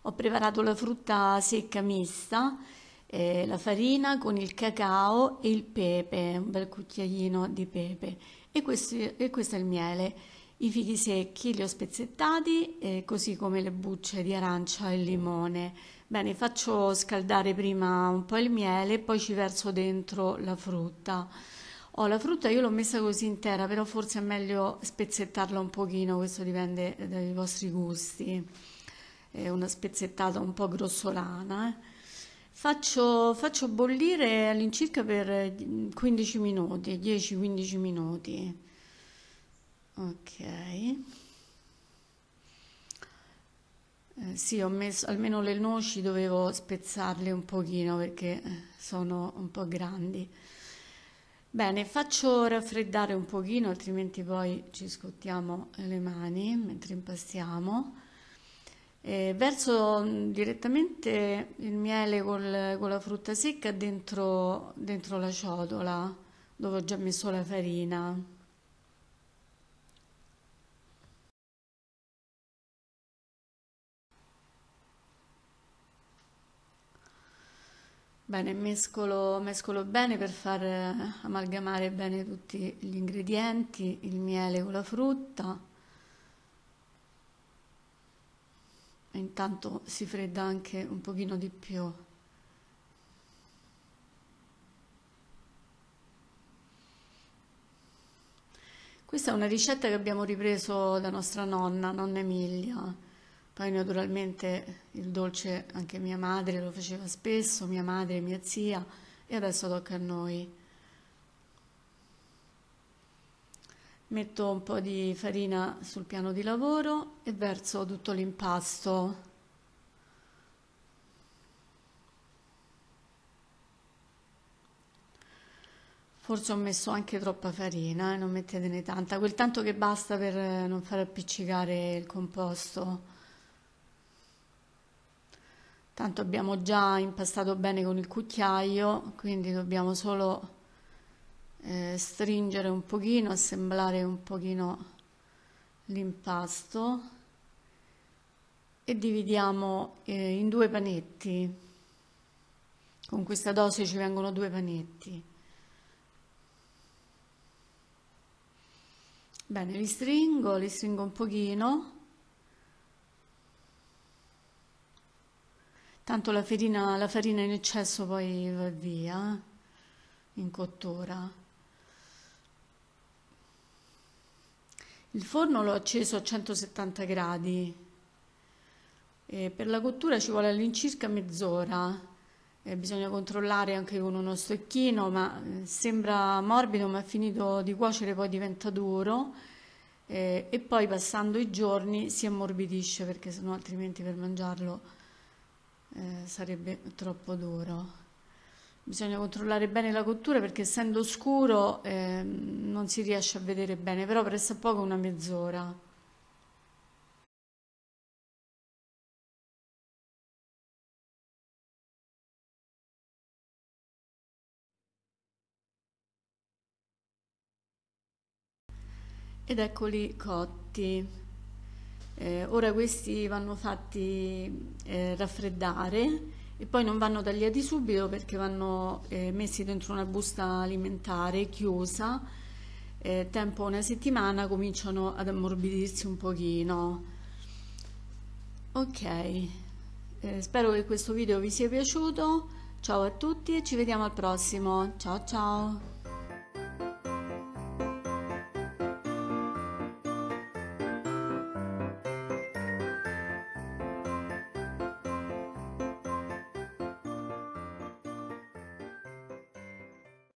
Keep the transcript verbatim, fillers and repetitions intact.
Ho preparato la frutta secca mista, eh, la farina con il cacao e il pepe, un bel cucchiaino di pepe. E questo, e questo è il miele. I fichi secchi li ho spezzettati, eh, così come le bucce di arancia e limone. Bene, faccio scaldare prima un po' il miele e poi ci verso dentro la frutta. Oh, la frutta io l'ho messa così intera, però forse è meglio spezzettarla un pochino, questo dipende dai vostri gusti. È una spezzettata un po' grossolana. eh. Faccio, faccio bollire all'incirca per quindici minuti, dieci quindici minuti. Ok. Eh, sì, ho messo almeno le noci, dovevo spezzarle un pochino perché eh, sono un po' grandi. Bene, faccio raffreddare un pochino, altrimenti poi ci scottiamo le mani mentre impastiamo. E verso mm, direttamente il miele col- con la frutta secca dentro, dentro la ciotola dove ho già messo la farina. Bene, mescolo, mescolo bene per far eh, amalgamare bene tutti gli ingredienti, il miele con la frutta. E intanto si fredda anche un pochino di più. Questa è una ricetta che abbiamo ripreso da nostra nonna, nonna Emilia. Poi naturalmente il dolce anche mia madre lo faceva spesso, mia madre, mia zia, e adesso tocca a noi. Metto un po' di farina sul piano di lavoro e verso tutto l'impasto. Forse ho messo anche troppa farina, eh, non mettetene tanta, quel tanto che basta per eh, non far appiccicare il composto. Tanto abbiamo già impastato bene con il cucchiaio, quindi dobbiamo solo eh, stringere un pochino, assemblare un pochino l'impasto e dividiamo eh, in due panetti. Con questa dose ci vengono due panetti. Bene, li stringo, li stringo un pochino. Tanto la farina, la farina in eccesso poi va via eh, in cottura. Il forno l'ho acceso a centosettanta gradi e per la cottura ci vuole all'incirca mezz'ora. Eh, bisogna controllare anche con uno stecchino, ma eh, sembra morbido, ma è finito di cuocere, poi diventa duro eh, e poi passando i giorni si ammorbidisce perché sennò altrimenti per mangiarlo eh, sarebbe troppo duro. Bisogna controllare bene la cottura perché essendo scuro eh, non si riesce a vedere bene, però pressa poco una mezz'ora. Ed eccoli cotti. Eh, ora questi vanno fatti eh, raffreddare e poi non vanno tagliati subito perché vanno eh, messi dentro una busta alimentare chiusa. Eh, tempo una settimana cominciano ad ammorbidirsi un pochino. Ok, eh, spero che questo video vi sia piaciuto. Ciao a tutti e ci vediamo al prossimo. Ciao ciao!